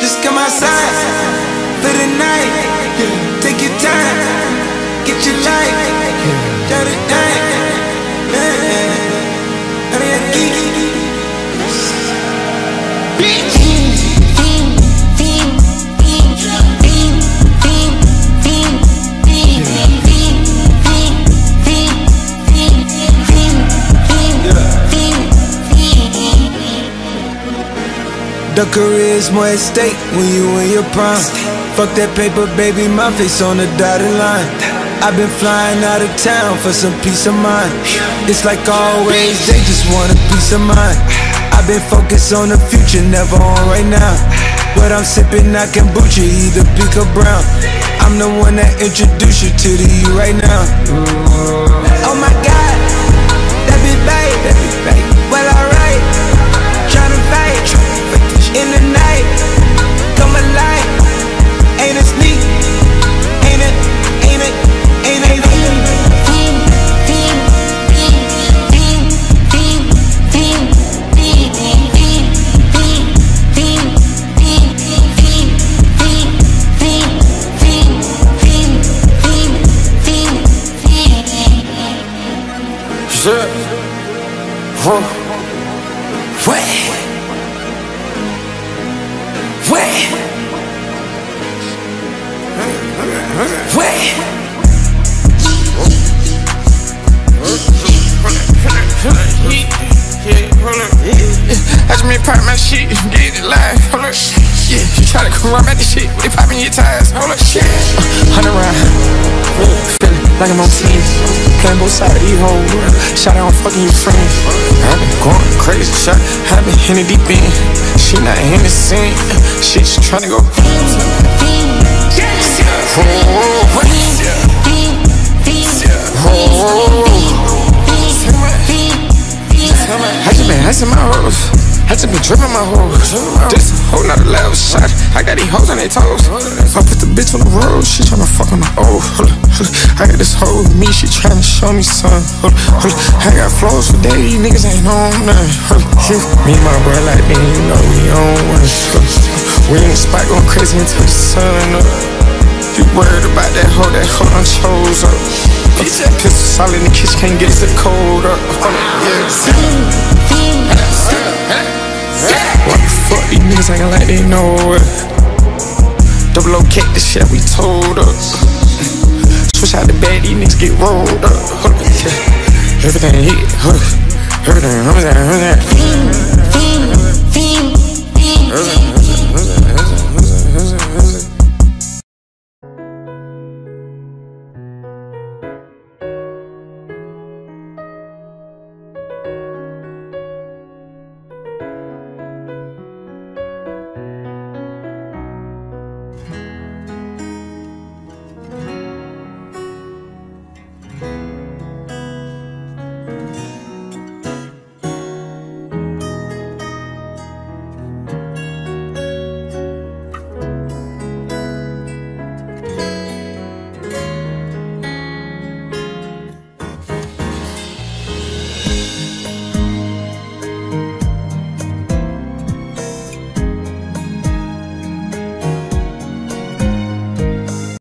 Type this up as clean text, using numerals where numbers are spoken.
Just come outside for the night. Take your time, get your life. Shout it down. The career's more at stake when you in your prime. Fuck that paper, baby, my face on the dotted line. I've been flying out of town for some peace of mind. It's like always, they just want a peace of mind. I've been focused on the future, never on right now. What I'm sipping, I kombucha, either pink or brown. I'm the one that introduced you to the you right now. Oh my God, that be babe, well alright. Tryna fight in the night, come alive. Ain't it sneak? Ain't it? I just been pop my shit, get it live, hold up. Yeah, you try to come around at this shit, they popping your tires, hold up. Shit, 100 round, feeling like I'm on team, playing both sides of these hoes. Shawty, I'm fucking your friends. I been going crazy, shot, I been in the deep end. She not in the scene, she just tryna go. I just been hashing my hoes, I just been dripping my hoes. This whole nother level shot, I got these hoes on their toes. I put the bitch on the road, she tryna fuck on the old. I got this hoe with me, she tryna show me something. I got flows for days, niggas ain't on nothing. Me and my bro like me, you know we on one. We in the spot going crazy until the sun up. You worried about that hoe done chose up. Pistol solid in the kitchen, can't get us the cold up. Why the fuck these niggas acting like they know it? Double O cake, the shit we told up. Switch out the bag, these niggas get rolled up. Everything hit, everything, everything.